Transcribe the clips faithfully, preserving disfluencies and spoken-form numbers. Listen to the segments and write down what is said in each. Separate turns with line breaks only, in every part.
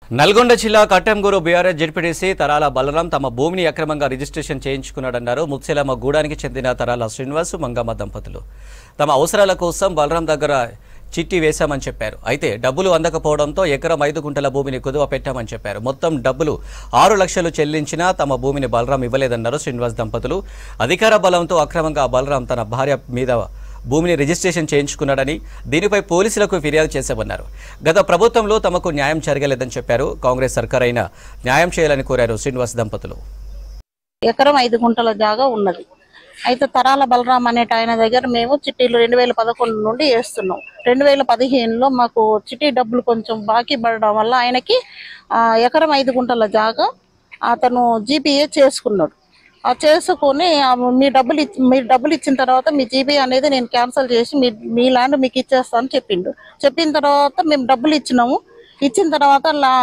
నల్గొండ జిల్లా కట్టెంగూరు BRS ZPTC తరాల బలరాం తమ భూమిని అక్రమంగా రిజిస్ట్రేషన్ చేయించుకున్నాడన్నారు. ముత్సెలమ్మ గూడానికి చెందిన తరాల శ్రీనివాస్ మంగమ్మ దంపతులు తమ అవసరాల కోసం బలరాం దగ్గర చిట్టి వేశామని చెప్పారు. అయితే డబ్బులు అందకపోవడంతో ఎకరం ఐదు గుంటల భూమిని కుదువ పెట్టామని చెప్పారు. మొత్తం డబ్బులు ఆరు లక్షలు చెల్లించినా తమ భూమిని బలరాం ఇవ్వలేదన్నారు శ్రీనివాస్ దంపతులు. అధికార బలంతో అక్రమంగా బలరాం తన భార్య మీద భూమిని రిజిస్ట్రేషన్ చేయించుకున్నాడని, దీనిపై పోలీసులకు ఫిర్యాదు చేశామన్నారు. గత ప్రభుత్వంలో తమకు న్యాయం జరగలేదని చెప్పారు. కాంగ్రెస్ సర్కార్ అయినా న్యాయం చేయాలని కోరారు శ్రీనివాస్ దంపతులు.
ఎకరం ఐదు గుంటల జాగా ఉన్నది. అయితే తరాల బలరాం అనేట ఆయన దగ్గర మేము చిట్టీలు రెండు వేల పదకొండు నుండి వేస్తున్నాం. రెండు వేల పదిహేనులో మాకు చిట్టి డబ్బులు కొంచెం బాకీ పడడం వల్ల ఆయనకి ఎకరం ఐదు గుంటల జాగా అతను జీపీఏ చేసుకున్నాడు. ఆ చేసుకొని మీ డబ్బులు మీరు డబ్బులు ఇచ్చిన తర్వాత మీ జీపీ అనేది నేను క్యాన్సిల్ చేసి మీ మీ ల్యాండ్ మీకు ఇచ్చేస్తాను చెప్పిండు. చెప్పిన తర్వాత మేము డబ్బులు ఇచ్చినాము. ఇచ్చిన తర్వాత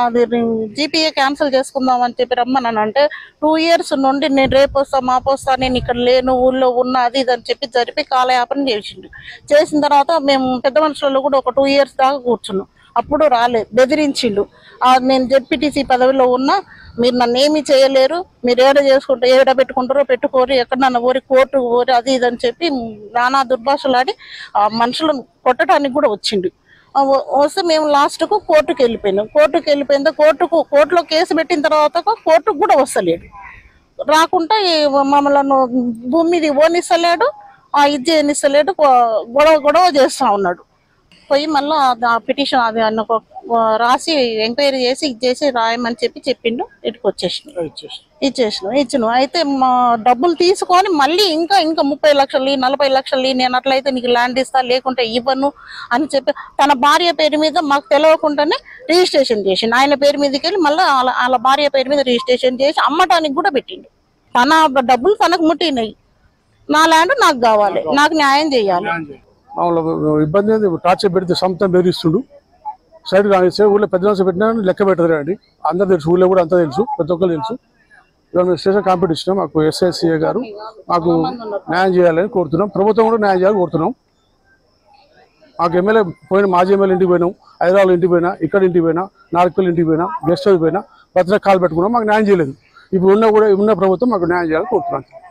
జీపీఏ క్యాన్సిల్ చేసుకుందాం అని చెప్పి రమ్మని అంటే టూ ఇయర్స్ నుండి నేను రేపు వస్తా మాపు వస్తా నేను ఇక్కడ లేను ఊళ్ళో ఉన్నా అది ఇది అని చెప్పి జరిపి కాలయాపన చేసిండు. చేసిన తర్వాత మేము పెద్ద మనుషులలో కూడా ఒక టూ ఇయర్స్ దాకా కూర్చున్నాం. అప్పుడు రాలేదు, బెదిరించిండు. నేను జెడ్పీటీసీ పదవిలో ఉన్నా మీరు నన్ను ఏమీ చేయలేరు, మీరు ఏడ చేసుకుంటారు ఏడ పెట్టుకుంటారో పెట్టుకోరు, ఎక్కడ నన్ను ఊరి కోర్టుకు ఊరి అది ఇది అని చెప్పి నానా దుర్భాషలాడి ఆ మనుషులను కొట్టడానికి కూడా వచ్చిండు. వస్తే మేము లాస్ట్కు కోర్టుకు వెళ్ళిపోయినాం. కోర్టుకు వెళ్ళిపోయింది కోర్టుకు కోర్టులో కేసు పెట్టిన తర్వాత కోర్టుకు కూడా వస్తలేడు. రాకుండా మమ్మల్ని భూమి మీద ఓనిస్తలేడు, ఇది చేయనిస్తలేడు, గొడవ గొడవ చేస్తూ ఉన్నాడు. పోయి మళ్ళీ ఆ పిటిషన్ అది అన్న రాసి ఎంక్వైరీ చేసి ఇచ్చేసి రాయమని చెప్పి చెప్పిండు. ఇటుకు వచ్చేసినాం ఇచ్చేసినాం ఇచ్చినాం. అయితే మా డబ్బులు తీసుకొని మళ్ళీ ఇంకా ఇంకా ముప్పై లక్షలు నలభై లక్షలు నేను అట్లయితే నీకు ల్యాండ్ ఇస్తా లేకుంటే ఇవ్వను అని చెప్పి తన భార్య పేరు మీద మాకు తెలియకుండానే రిజిస్ట్రేషన్ చేసిండు. ఆయన పేరు మీదకి వెళ్ళి మళ్ళీ వాళ్ళ భార్య పేరు మీద రిజిస్ట్రేషన్ చేసి అమ్మటానికి కూడా పెట్టిండు. తన డబ్బులు తనకు ముట్టినాయి. నా ల్యాండ్ నాకు కావాలి, నాకు న్యాయం చేయాలి.
ఇబ్బంది టార్చర్ పెడితే సొంతం బెదిరిస్తుడు. సైడ్ కానిస్తే ఊళ్ళో పెద్ద మనిషి పెట్టినా లెక్క పెట్టదు అండి. అందరు తెలుసు, ఊళ్ళో కూడా అంతా తెలుసు, ప్రతి ఒక్కరు తెలుసు. ఇవాళ మేము స్టేషన్ కాంపిటీషన్ మాకు ఎస్ఎస్సీఏ గారు మాకు న్యాయం చేయాలని కోరుతున్నాం. ప్రభుత్వం కూడా న్యాయం చేయాలని కోరుతున్నాం. మాకు ఎమ్మెల్యే పోయిన మాజీ ఎమ్మెల్యే ఇంటికి పోయినాం, హైదరాబాద్ ఇంటికి పోయినా, ఇక్కడ ఇంటికి పోయినా, నాలుగు ఇంటికి పోయినా, గెస్ట్ హౌస్ పోయినా, పత్రిక కాల్ పెట్టుకున్నాం. మాకు న్యాయం చేయలేదు. ఇప్పుడు ఉన్న కూడా ఉన్న ప్రభుత్వం మాకు న్యాయం చేయాలని కోరుతున్నాం.